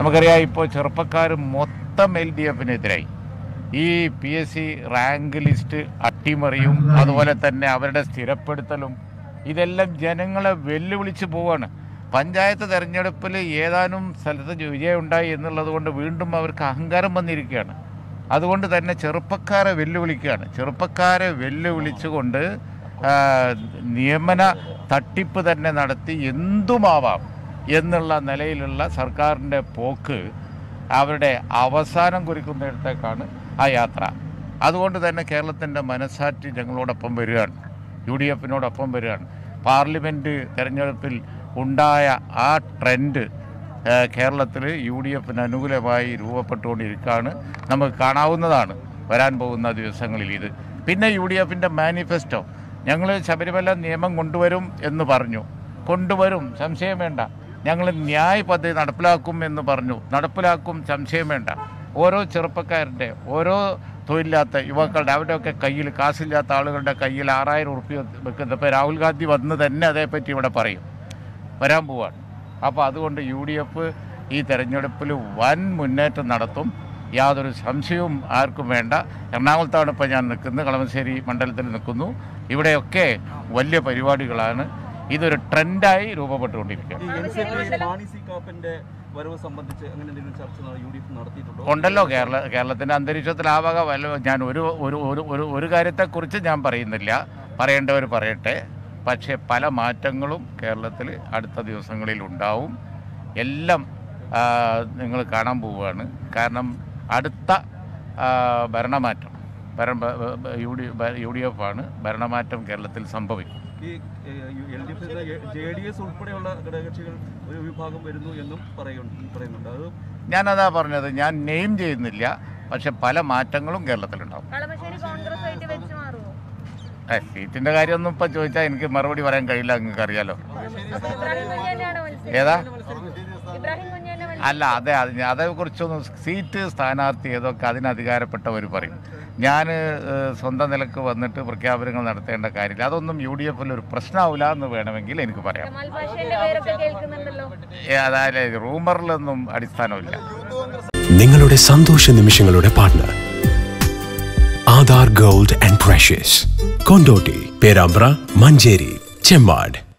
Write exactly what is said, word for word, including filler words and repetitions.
നമുക്കറിയാം ഇപ്പോൾ ചെറുപ്പക്കാർ മൊത്തം എൽ ഡി എഫിനെതിരായി. ഈ P S C rank list അട്ടിമറിയും അതുപോലെ തന്നെ അവരുടെ സ്ഥിരപ്പെടുത്തലും ഇതെല്ലാം ജനങ്ങളെ വെല്ലുവിളിച്ച് പോവാണ്. പഞ്ചായത്ത് തെരഞ്ഞെടുപ്പിൽ ഏതാനും സ്ഥലത്ത് വിജയമുണ്ടായി എന്നുള്ളത് കൊണ്ട് വീണ്ടും അവർക്ക് അഹങ്കാരം വന്നിരിക്കുകയാണ്. അതുകൊണ്ട് തന്നെ ചെറുപ്പക്കാരെ വെല്ലുവിളിക്കുകയാണ്. ചെറുപ്പക്കാരെ വെല്ലുവിളിച്ചുകൊണ്ട് നിയമന തട്ടിപ്പ് തന്നെ നടത്തി എന്തുമാവാം എന്നുള്ള നിലയിലുള്ള സർക്കാരിൻ്റെ പോക്ക് അവരുടെ അവസാനം കുറിക്കുന്നിടത്തേക്കാണ് ആ യാത്ര. അതുകൊണ്ട് തന്നെ കേരളത്തിൻ്റെ മനസ്സാക്ഷി ഞങ്ങളോടൊപ്പം വരികയാണ്, യു ഡി എഫിനോടൊപ്പം വരികയാണ്. പാർലമെൻറ്റ് തെരഞ്ഞെടുപ്പിൽ ഉണ്ടായ ആ ട്രെൻഡ് കേരളത്തിൽ യു ഡി എഫിന് അനുകൂലമായി രൂപപ്പെട്ടുകൊണ്ടിരിക്കുകയാണ്. നമുക്ക് കാണാവുന്നതാണ് വരാൻ പോകുന്ന ദിവസങ്ങളിൽ ഇത്. പിന്നെ യു ഡി എഫിൻ്റെ മാനിഫെസ്റ്റോ, ഞങ്ങൾ ശബരിമല നിയമം കൊണ്ടുവരും എന്ന് പറഞ്ഞു, കൊണ്ടുവരും, സംശയം വേണ്ട. ഞങ്ങൾ ന്യായ് പദ്ധതി നടപ്പിലാക്കും എന്ന് പറഞ്ഞു, നടപ്പിലാക്കും, സംശയം വേണ്ട. ഓരോ ചെറുപ്പക്കാരൻ്റെ, ഓരോ തൊഴിലില്ലാത്ത യുവാക്കളുടെ, അവരുടെയൊക്കെ കയ്യിൽ, കാശില്ലാത്ത ആളുകളുടെ കയ്യിൽ ആറായിരം ഉറുപ്പിക വെക്കുന്നത്. ഇപ്പോൾ രാഹുൽ ഗാന്ധി വന്ന് തന്നെ അതേപ്പറ്റി ഇവിടെ പറയും, വരാൻ പോവാണ്. അപ്പോൾ അതുകൊണ്ട് യു ഡി എഫ് ഈ തെരഞ്ഞെടുപ്പിൽ വൻ മുന്നേറ്റം നടത്തും, യാതൊരു സംശയവും ആർക്കും വേണ്ട. എറണാകുളത്താണ് ഇപ്പോൾ ഞാൻ നിൽക്കുന്നത്, കളമശ്ശേരി മണ്ഡലത്തിൽ നിൽക്കുന്നു. ഇവിടെയൊക്കെ വലിയ പരിപാടികളാണ്. ഇതൊരു ട്രെൻഡായി രൂപപ്പെട്ടുകൊണ്ടിരിക്കുകയാണ്. ഉണ്ടല്ലോ കേരള കേരളത്തിൻ്റെ അന്തരീക്ഷത്തിൽ ആ വക വല്ല ഞാൻ ഒരു ഒരു ഒരു ഒരു കാര്യത്തെക്കുറിച്ച് ഞാൻ പറയുന്നില്ല, പറയേണ്ടവർ പറയട്ടെ. പക്ഷേ പല മാറ്റങ്ങളും കേരളത്തിൽ അടുത്ത ദിവസങ്ങളിൽ ഉണ്ടാവും. എല്ലാം നിങ്ങൾ കാണാൻ പോവുകയാണ്. കാരണം അടുത്ത ഭരണമാറ്റം ഭരണ U D U D F ആണ് ഭരണമാറ്റം കേരളത്തിൽ സംഭവിക്കും. ഈ L D F J D S ഉൾപ്പെടെയുള്ള ഘടകകക്ഷികൾ ഒരു വിഭാഗം വരുന്നു എന്നും പറയുന്നുണ്ട്. അത് ഞാനതാ പറഞ്ഞത്, ഞാൻ നെയിം ചെയ്യുന്നില്ല. പക്ഷെ പല മാറ്റങ്ങളും കേരളത്തിലുണ്ടാവും. ഏ സീറ്റിൻ്റെ കാര്യമൊന്നും ഇപ്പം ചോദിച്ചാൽ എനിക്ക് മറുപടി പറയാൻ കഴിയില്ല, നിങ്ങൾക്ക് അറിയാലോ. ഏതാ? അല്ല, അതെ, അത് അതേക്കുറിച്ചൊന്നും സീറ്റ് സ്ഥാനാർത്ഥി ഏതൊക്കെ അതിന് അധികാരപ്പെട്ടവർ പറയും. ഞാൻ സ്വന്തം നിലക്ക് വന്നിട്ട് പ്രഖ്യാപനങ്ങൾ നടത്തേണ്ട കാര്യമില്ല. അതൊന്നും യു ഡി എഫിൽ ഒരു പ്രശ്നമാവില്ല എന്ന് വേണമെങ്കിൽ എനിക്ക് പറയാം. അതായത് റൂമറിലൊന്നും അടിസ്ഥാനമില്ല. നിങ്ങളുടെ സന്തോഷ നിമിഷങ്ങളുടെ partner Aadhar gold and precious, Kondotty, Perambra, Manjeri, Chemmad.